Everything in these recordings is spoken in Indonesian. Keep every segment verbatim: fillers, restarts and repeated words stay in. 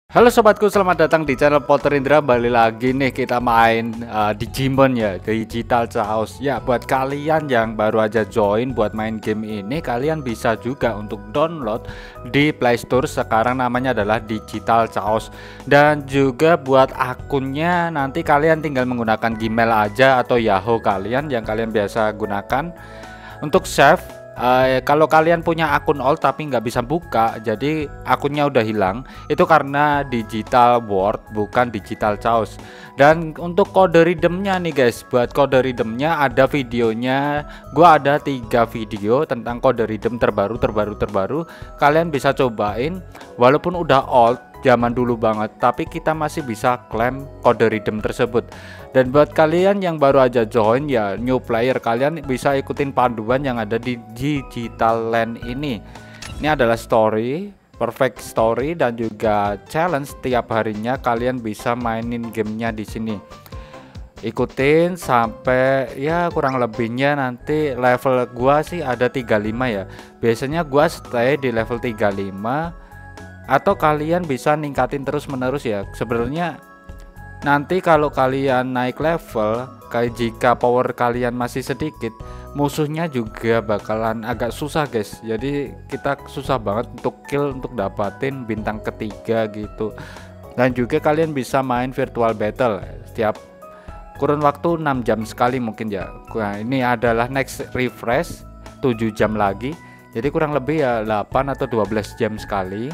Halo sobatku, selamat datang di channel Potter Indra. Balik lagi nih kita main uh, Digimon ya, Digital Chaos. Ya, buat kalian yang baru aja join buat main game ini, kalian bisa juga untuk download di Play Store. Sekarang namanya adalah Digital Chaos. Dan juga buat akunnya nanti kalian tinggal menggunakan Gmail aja atau Yahoo kalian yang kalian biasa gunakan untuk save. Uh, kalau kalian punya akun old tapi nggak bisa buka, jadi akunnya udah hilang, itu karena Digital World bukan Digital Chaos. Dan untuk kode redeemnya nih guys, buat kode redeemnya ada videonya. Gua ada tiga video tentang kode redeem terbaru terbaru terbaru. Kalian bisa cobain, walaupun udah old zaman dulu banget, tapi kita masih bisa klaim kode redeem tersebut. Dan buat kalian yang baru aja join ya, new player, kalian bisa ikutin panduan yang ada di Digital Land ini. Ini adalah story, perfect story, dan juga challenge tiap harinya. Kalian bisa mainin gamenya di sini. Ikutin sampai ya kurang lebihnya nanti level gua sih ada tiga puluh lima ya. Biasanya gua stay di level tiga puluh lima, atau kalian bisa ningkatin terus menerus ya. Sebenarnya nanti kalau kalian naik level, kayak jika power kalian masih sedikit, musuhnya juga bakalan agak susah guys. Jadi kita susah banget untuk kill, untuk dapatin bintang ketiga gitu. Dan juga kalian bisa main virtual battle setiap kurun waktu enam jam sekali mungkin ya. Nah, ini adalah next refresh tujuh jam lagi. Jadi kurang lebih ya delapan atau dua belas jam sekali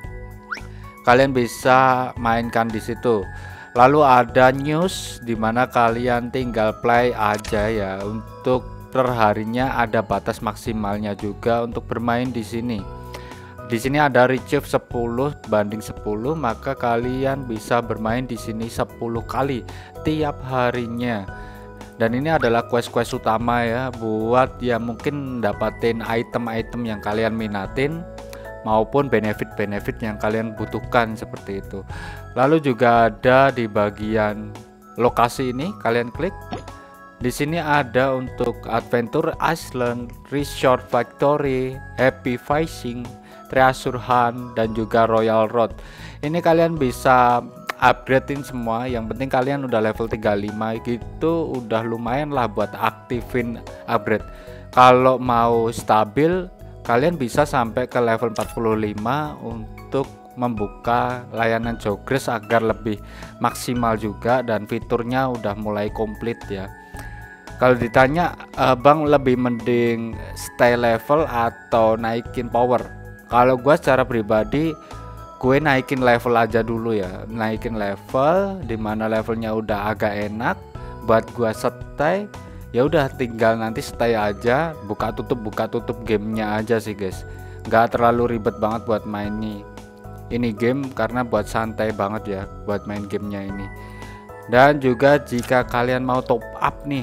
kalian bisa mainkan di situ. Lalu ada news dimana kalian tinggal play aja ya. Untuk perharinya ada batas maksimalnya juga untuk bermain di sini. Di sini ada retrieve sepuluh banding sepuluh, maka kalian bisa bermain di sini sepuluh kali tiap harinya. Dan ini adalah quest-quest utama ya, buat ya mungkin dapatin item-item yang kalian minatin maupun benefit-benefit yang kalian butuhkan seperti itu. Lalu juga ada di bagian lokasi ini, kalian klik. Di sini ada untuk Adventure Island, Resort Factory, Happy Fishing, Treasure Hunt, dan juga Royal Road. Ini kalian bisa upgradein semua. Yang penting kalian udah level tiga puluh lima gitu, udah lumayan lah buat aktifin upgrade. Kalau mau stabil, kalian bisa sampai ke level empat puluh lima untuk membuka layanan Jogres agar lebih maksimal juga, dan fiturnya udah mulai komplit ya. Kalau ditanya abang lebih mending stay level atau naikin power, kalau gue secara pribadi gue naikin level aja dulu ya. Naikin level dimana levelnya udah agak enak buat gue stay. Ya udah tinggal nanti stay aja, buka tutup buka tutup gamenya aja sih guys. Nggak terlalu ribet banget buat main nih ini game, karena buat santai banget ya buat main gamenya ini. Dan juga jika kalian mau top up nih,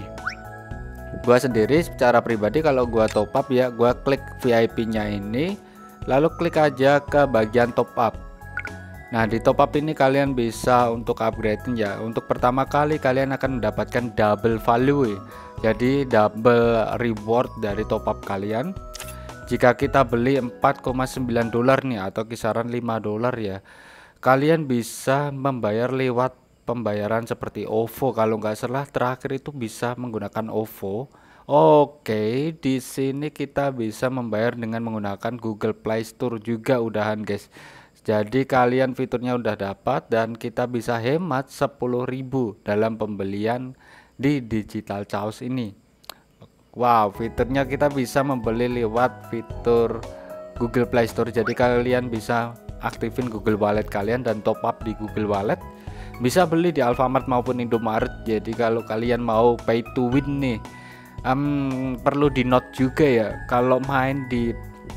gua sendiri secara pribadi kalau gua top up ya, gua klik V I P nya ini, lalu klik aja ke bagian top up. Nah, di top up ini kalian bisa untuk upgrade ya. Untuk pertama kali kalian akan mendapatkan double value, jadi double reward dari top up kalian. Jika kita beli empat koma sembilan dolar nih atau kisaran lima dolar ya, kalian bisa membayar lewat pembayaran seperti O V O. Kalau nggak salah terakhir itu bisa menggunakan O V O. Oke, di sini kita bisa membayar dengan menggunakan Google Play Store juga udahan guys. Jadi kalian fiturnya udah dapat, dan kita bisa hemat sepuluh ribu dalam pembelian di Digital Chaos ini. Wow, fiturnya kita bisa membeli lewat fitur Google Play Store. Jadi kalian bisa aktifin Google Wallet kalian dan top up di Google Wallet. Bisa beli di Alfamart maupun Indomaret. Jadi kalau kalian mau pay to win nih, um, perlu di note juga ya, kalau main di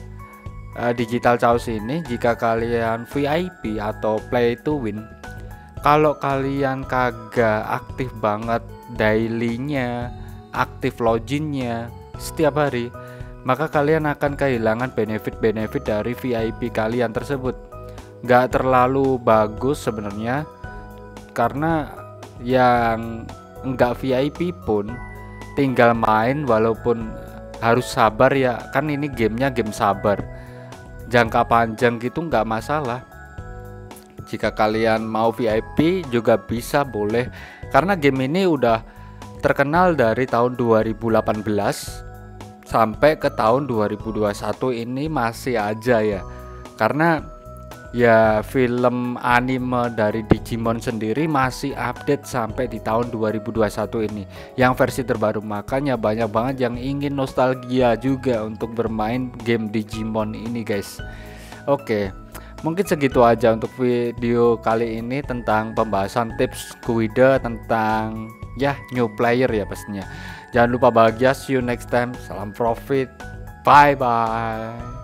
uh, Digital Chaos ini, jika kalian V I P atau play to win, kalau kalian kagak aktif banget dailynya, aktif loginnya setiap hari, maka kalian akan kehilangan benefit-benefit dari V I P kalian tersebut. Nggak terlalu bagus sebenarnya, karena yang enggak V I P pun tinggal main, walaupun harus sabar ya, kan ini gamenya game sabar jangka panjang gitu nggak masalah. Jika kalian mau V I P juga bisa, boleh, karena game ini udah terkenal dari tahun dua ribu delapan belas sampai ke tahun dua ribu dua puluh satu ini masih aja ya, karena ya film anime dari Digimon sendiri masih update sampai di tahun dua ribu dua puluh satu ini yang versi terbaru. Makanya banyak banget yang ingin nostalgia juga untuk bermain game Digimon ini guys. Oke, mungkin segitu aja untuk video kali ini tentang pembahasan tips Guide tentang ya new player ya pastinya. Jangan lupa bahagia, see you next time, salam profit, bye bye.